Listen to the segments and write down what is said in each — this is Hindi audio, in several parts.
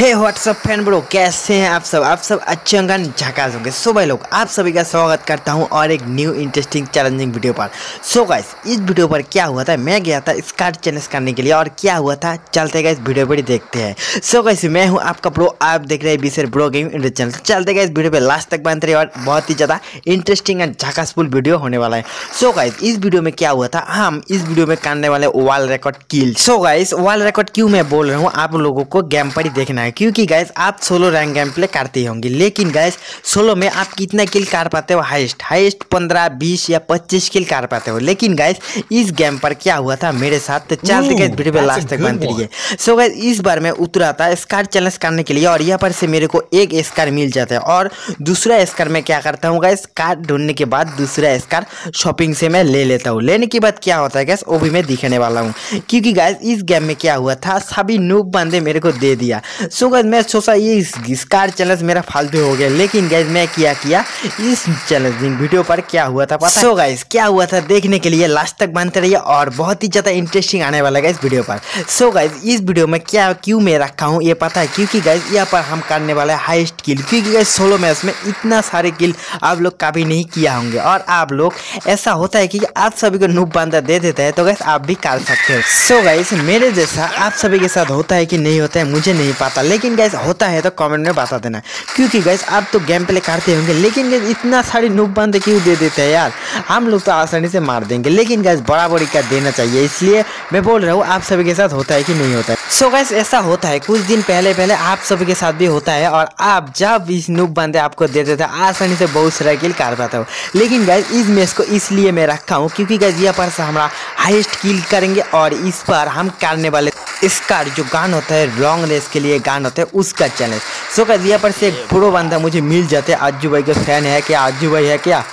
हे व्हाट्सअप फैन ब्रो, कैसे हैं आप सब अच्छे होंगे, झकास होंगे। सो भाई लोग, आप सभी का स्वागत करता हूं और एक न्यू इंटरेस्टिंग चैलेंजिंग वीडियो पर। सो गाइस, इस वीडियो पर क्या हुआ था, मैं गया था स्कार्ड चैलेंज करने के लिए और क्या हुआ था चलते गए इस वीडियो पर देखते हैं। सो गाइस, मैं हूं आपका ब्रो, आप देख रहे हैं बीसर ब्रो गेम इंडिया चैनल। चलते गए इस वीडियो पर लास्ट तक बनते रहे और बहुत ही ज़्यादा इंटरेस्टिंग एंड झकासफुल वीडियो होने वाला है। सो गाइस, इस वीडियो में क्या हुआ था, हम इस वीडियो में करने वाले world record kill. So guys, world record क्यों मैं बोल रहा हूँ, आप लोगों को गेम पर ही देखना है, क्योंकि गाइस आप सोलो रैंक गेम प्ले करते होंगे, लेकिन गाइस सोलो में आप कितना किल कर पाते हो, हाईएस्ट 15, 20 या 25 किल कर पाते हो। लेकिन गाइस इस गेम पर क्या हुआ था मेरे साथ, तो चलते गाइस वीडियो पे लास्ट तक बनती रहिए। सो गाइस, इस बार मैं उतरा था स्कार चैलेंज करने के लिए और यहाँ पर से मेरे को एक स्कार मिल जाता है और दूसरा स्कार मैं क्या करता हूँ गाइस, कार्ड ढूंढने के बाद दूसरा स्कार शॉपिंग से मैं ले लेता हूँ। लेने के बाद क्या होता है गाइस, वो भी मैं दिखाने वाला हूँ, क्योंकि गाइस इस गेम में क्या हुआ था, सभी नूब बंदे मेरे को दे दिया। सो गाइस, मैं सोचा ये स्कार चैलेंज मेरा फालतू हो गया, लेकिन गाइस मैं क्या किया, इस चैलेंजिंग वीडियो पर क्या हुआ था पता है? सो गाइस, क्या हुआ था देखने के लिए लास्ट तक बनते रहिए और बहुत ही ज़्यादा इंटरेस्टिंग आने वाला है इस वीडियो पर। सो गाइस, इस वीडियो में क्या क्यों मैं रखा हूँ ये पता है, क्योंकि गाइस यहाँ पर हम करने वाले हाईएस्ट किल, क्योंकि गाइस सोलो मैच में इतना सारे किल आप लोग कभी नहीं किया होंगे और आप लोग ऐसा होता है कि आप सभी को नूब बंदा दे देता है, तो गाइस आप भी कर सकते हो। सो गाइस, मेरे जैसा आप सभी के साथ होता है कि नहीं होता है मुझे नहीं पता, लेकिन गाइस होता है तो कमेंट में बता देना, क्योंकि गाइस आप तो गेम प्ले करते होंगे, लेकिन गाइस इतना सारे नूब बंदे क्यों दे देते हैं यार, हम लोग तो आसानी से मार देंगे, लेकिन गाइस बराबरी का देना चाहिए, इसलिए मैं बोल रहा हूँ आप सभी के साथ होता है कि नहीं होता है। सो गाइस, ऐसा होता है कुछ दिन पहले आप सभी के साथ भी होता है और आप जब इस नूब बंदे आपको दे देते हैं आसानी से बहुत सारा किल कर पाता हो। लेकिन गाइस इस मैच को इसलिए मैं रखा हूँ क्योंकि गाइस यहाँ पर से हमारा हाईएस्ट किल करेंगे और इस बार हम करने वाले स्कार जो गान होता है, लॉन्ग रेस के लिए गान होता है, उसका चैलेंज। सो गाइस, यहाँ पर से एक प्रो बंदा मुझे मिल जाते हैं, आजू भाई के फैन है क्या, आजू भाई है क्या?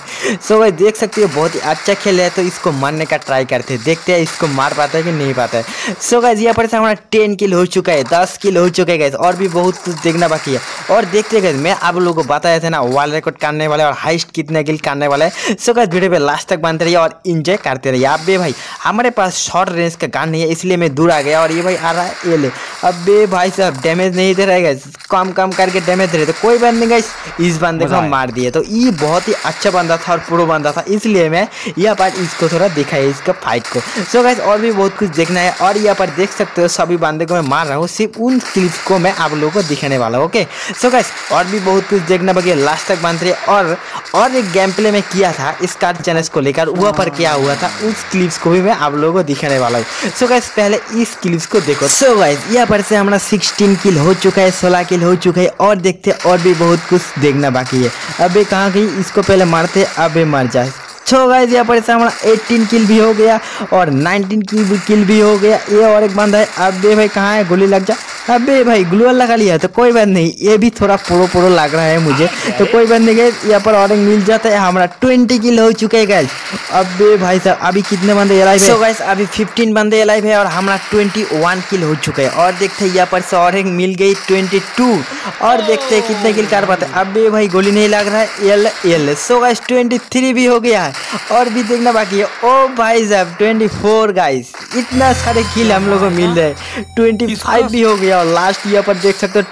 सो गाइस, देख सकते हो बहुत ही अच्छा खेल है, तो इसको मारने का ट्राई करते हैं, देखते हैं इसको मार पाता है कि नहीं पाता है। सो गाइस, यहाँ पर से हमारा 10 किल हो चुका है, 10 किल हो चुके हैं गाइस, और भी बहुत कुछ देखना बाकी है। और देखते गाइस, मैं आप लोगों को बताया था ना वर्ल्ड रिकॉर्ड करने वाले और हाईएस्ट कितने किल करने वाले हैं। सो गाइस, वीडियो पे लास्ट तक बनते रहिए और एंजॉय करते रहिए। अबे भाई, हमारे पास शॉर्ट रेंज का गन नहीं है, इसलिए मैं दूर आ गया और ये भाई आ रहा है, ये ले। अबे भाई साहब, डैमेज नहीं दे रहा है गाइस, कम करके डैमेज दे रहे, तो कोई बात नहीं गाइस, इस बंदे को हम मार दिए। तो ये बहुत ही अच्छा बंदा था और प्रो बंदा था, इसलिए मैं यहाँ पर इसको थोड़ा दिखाया इसका फाइट को। सो गाइस, और भी बहुत कुछ देखना है और यहाँ पर देख सकते हो सभी बंदे को मैं मार रहा हूँ, सिर्फ उन क्लिप्स को मैं आप लोगों को दिखाने वाला हूँ। ओके सो गाइस, और भी बहुत कुछ देखना बाकी है, लास्ट तक बनते रहिए। और एक गेम प्ले में किया था इस कार्ड चैलेंज को लेकर, वहाँ पर क्या हुआ था उस क्लिप्स को भी मैं आप लोगों को दिखाने वाला हूँ। सो गाइस, पहले इस क्लिप्स को देखो। सो गाइस, यहाँ पर से हमारा 16 किल हो चुका है, 16 किल हो चुका है और देखते और भी बहुत कुछ देखना बाकी है। अबे कहाँ गई, इसको पहले मारते, अबे मर जाए। सो गाइस, यहाँ पर से हमारा 18 किल भी हो गया और 19 किल भी हो गया। ये और एक बंदा है, अबे भाई कहाँ है, गोली लग जा। अबे भाई ग्लू लगा लिया, तो कोई बात नहीं, ये भी थोड़ा प्रो लग रहा है मुझे, तो कोई बात नहीं गाइस, यहाँ पर और एक मिल जाता है। हमारा 20 किल हो चुके हैं गाइस। अबे भाई साहब, अभी कितने बंदे अलाइव है? सो गाइस, अभी 15 बंदे अलाइव है और हमारा 21 किल हो चुके हैं। और देखते हैं यहाँ पर से और एक मिल गई 22 और देखते हैं कितने किल कर पाते हैं। अबे भाई गोली नहीं लग रहा है, ये। सो गाइस, 23 भी हो गया है और भी देखना बाकी है। ओ भाई साहब, 24 गाइस, इतना सारे किल हम लोगों को मिल रहे हैं। 25 भी हो गया और लास्ट यहाँ पर देख सकते हो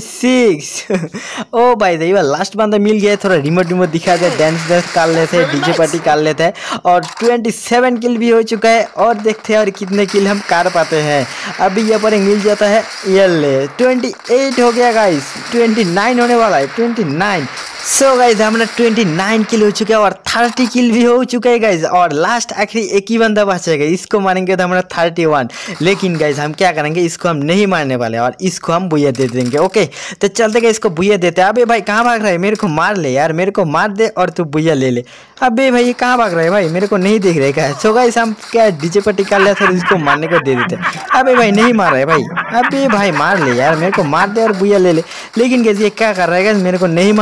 26। ओ भाई साहब, लास्ट बंदा मिल गया है, थोड़ा रिमोट दिखा दे, डांस कर लेते हैं, डीजे पार्टी कर लेते हैं। और 27 किल भी हो चुका है और देखते हैं और कितने किल हम कर पाते हैं। अभी यहाँ पर मिल जाता है, ये ले 28 हो गया गाइस, 29 होने वाला है, 29। सो गाइस, हमारा 29 किल हो चुका है और 30 किल भी हो चुका है गाइस, और लास्ट आखिरी एक ही बंदा बचेगा, इसको मारेंगे तो हमारा 31। लेकिन गाइस हम क्या करेंगे, इसको हम नहीं मारने वाले और इसको हम बुया दे देंगे। ओके, तो चलते गए, इसको बुया देते हैं। अबे भाई कहाँ भाग रहा है, मेरे को मार ले यार, मेरे को मार दे और तू बुया ले ले। अबे भाई ये कहाँ भाग रहा है भाई, मेरे को नहीं देख रहे क्या है। सो गाइस, हम क्या डीजे पट्टी कर लिया था, इसको मारने को दे देते। अबे भाई नहीं मार रहा है भाई, अबे भाई मार ले यार, मेरे को मार दे और बुया ले ले। लेकिन गाइस ये क्या कर रहा है गाइस, मेरे को नहीं मार पा रहा है और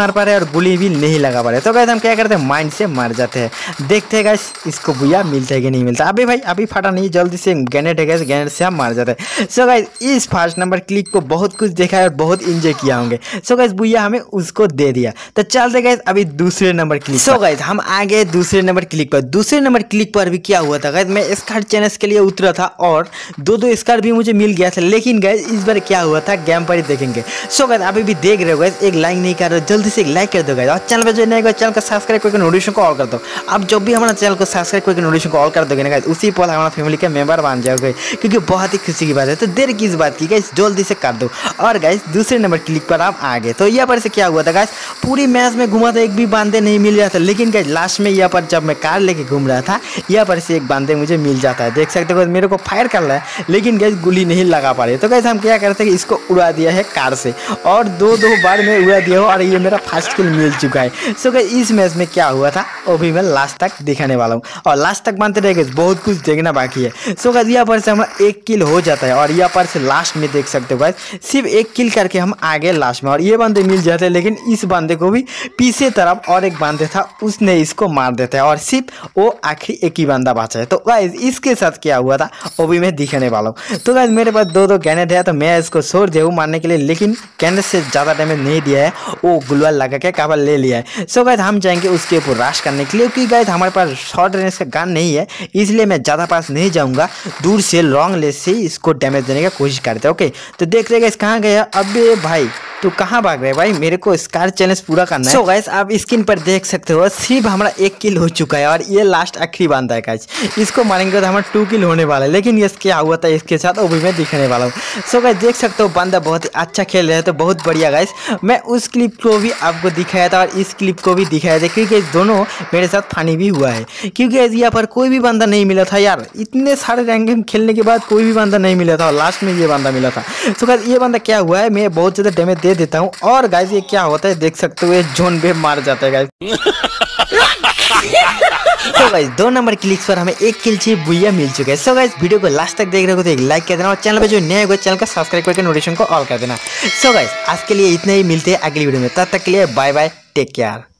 गोली भी नहीं लगा पा रहे। तो गाइस हम क्या करते हैं, माइंड से मर जाते हैं। देखते हैं गाइस इसको बुया मिलता है कि नहीं मिलता। अभी भाई अभी फटा नहीं, जल्दी से ग्रेनेड है गाइस, ग्रेनेड से हम मार जाते हैं। सो गाइस इस फर्स्ट नंबर क्लिक को बहुत कुछ देखा है और बहुत इंजॉय किया होंगे। सो गाइस बुया हमें उसको दे दिया। तो चलते गाइस अभी दूसरे नंबर क्लिक। सो गाइस हम आ गए दूसरे नंबर क्लिक पर। दूसरे नंबर क्लिक पर भी क्या हुआ था गाइस, मैं स्कार चैनल्स के लिए उतरा था और दो स्कार भी मुझे मिल गया था। लेकिन गाइस इस बार क्या हुआ था, गेम पर ही देखेंगे। सो गाइस अभी भी देख रहे हो गाइस, एक लाइक नहीं कर रहे हो, जल्दी से एक लाइक कर दो गाइस। और चैनल पे जो नए चैनल को सब्सक्राइब करके नोटिफिकेशन को ऑल कर दो। अब जब भी हमारा चैनल को सब्सक्राइब करके नोटिफिकेशन को ऑल कर दोगे ना गाइस, उसी पल हमारा फैमिली के मेंबर बन जाओगे, क्योंकि बहुत ही खुशी की बात है। तो देर किस बात की गाइस, जल्दी से कर दो। और गाइस दूसरे नंबर क्लिक पर आप आ गए। तो यहाँ पर से क्या हुआ था गाइस, पूरी मैच में घुमा था, एक भी बांधे नहीं मिल रहा था। लेकिन गाइस लास्ट में यहाँ पर जब मैं कार लेके घूम रहा था, यहाँ पर से एक बांधे मुझे मिल जाता है। देख सकते हो मेरे को फायर कर रहा है, लेकिन गाइस गोली नहीं लगा पा रहे। तो गाइस हम क्या करते हैं, इसको उड़ा दिया है कार से और दो बार में उड़ा दिया हो और ये मेरा फर्स्ट किल मिल चुका है। सो गाइस इस मैच में क्या हुआ था वो भी मैं लास्ट तक दिखाने वाला हूँ और लास्ट तक मानते रहे, बहुत कुछ देखना बाकी है। सो गाइस यहाँ पर से हमारा एक किल हो जाता है और यहाँ पर से लास्ट में देख सकते हो गाइस, सिर्फ एक किल करके हम आगे लास्ट में और ये बंदे मिल जाते हैं। लेकिन इस बंदे को भी पीछे तरफ और एक बंदे था, उसने इसको मार देता है और सिर्फ वो आखिरी एक ही बंदा बचा है। तो गाइस इसके साथ क्या हुआ था वो भी मैं दिखाने वाला हूँ। तो गाइस मेरे पास दो ग्रेनेड है, तो मैं इसको छोड़ दिया हूँ मारने के लिए, लेकिन ग्रेनेड से ज़्यादा डैमेज नहीं दिया है, वो गुलवाल लगा के कवर ले लिया है। सो गाइस हम जाएंगे उसके ऊपर रश करने के लिए, क्योंकि गाइस हमारे पास शॉर्ट रेंज का गन नहीं है, इसलिए मैं ज़्यादा पास नहीं जाऊँगा, दूर से लॉन्ग लेस से इसको डैमेज देने का कोशिश करते हैं। ओके तो देख रहे गाइस कहाँ गया, अबे भाई तो कहाँ भाग रहे भाई, मेरे को स्कार चैलेंज पूरा करना है। सो गाइस आप स्क्रीन पर देख सकते हो सिर्फ हमारा एक किल हो चुका है और ये लास्ट आखिरी बंदा है गाइस, इसको मारेंगे तो हमारा 2 किल होने वाला है। लेकिन ये क्या हुआ था इसके साथ वो भी मैं दिखाने वाला हूँ। सो गाइस देख सकते हो बंदा बहुत ही अच्छा खेल रहा है, तो बहुत बढ़िया गाइस। मैं उस क्लिप को भी आपको दिखाया था और इस क्लिप को भी दिखाया था, क्योंकि दोनों मेरे साथ फनी भी हुआ है, क्योंकि यहाँ पर कोई भी बंदा नहीं मिला था यार, इतने सारे रैंक गेम खेलने के बाद कोई भी बंदा नहीं मिला था और लास्ट में ये बंदा मिला था। सो गाइस ये बंदा क्या हुआ है, मैं बहुत ज़्यादा डैमेज दे देता हूँ और गाइस ये क्या होता है देख सकते हो, ये जोन पे मार जाता है गाइस। तो गाइस 2 नंबर क्लिक्स पर हमें एक किल चाहिए, बुया मिल चुका है। सो गाइस वीडियो को लास्ट तक देख रहे हो तो एक लाइक कर देना और चैनल पे जो नए हो चैनल को सब्सक्राइब करके नोटिफिकेशन को ऑल कर देना। सो गाइस आज के लिए इतना ही, मिलते हैं अगली वीडियो में, तब तक के लिए बाय बाय, टेक केयर।